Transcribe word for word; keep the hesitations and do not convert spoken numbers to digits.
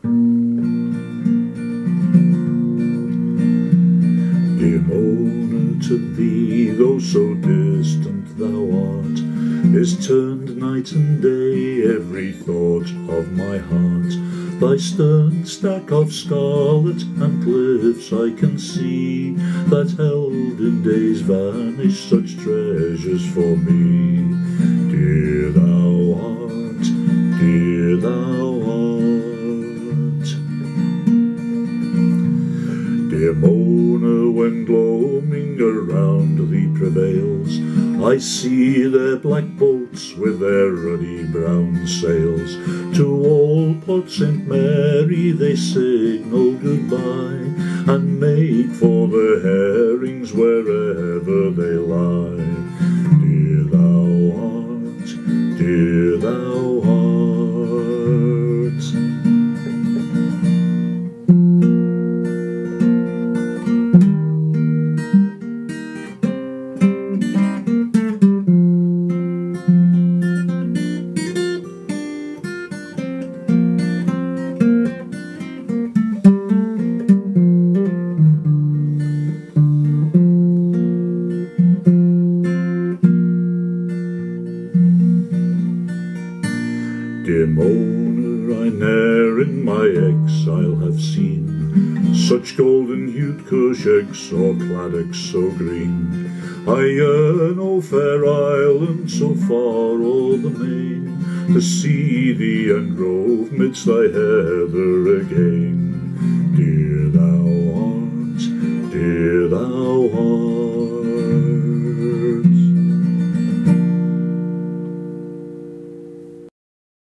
Dear Mona, to thee, though so distant thou art, is turned night and day every thought of my heart. Thy stern stack of scarlet and cliffs I can see, that held in days vanished such treasures for me. Dear thou art, dear thou art. Dear Mona, when gloaming around thee prevails, I see their black boats with their ruddy brown sails. To all Port Saint Mary they signal goodbye, and make for the herrings wherever they lie. Dear thou art, dear thou art. Dear Mona, I ne'er in my exile have seen such golden-hued Cushags or Claddaghs so green. I yearn, O fair island, so far o'er the main, to see thee and rove midst thy heather again.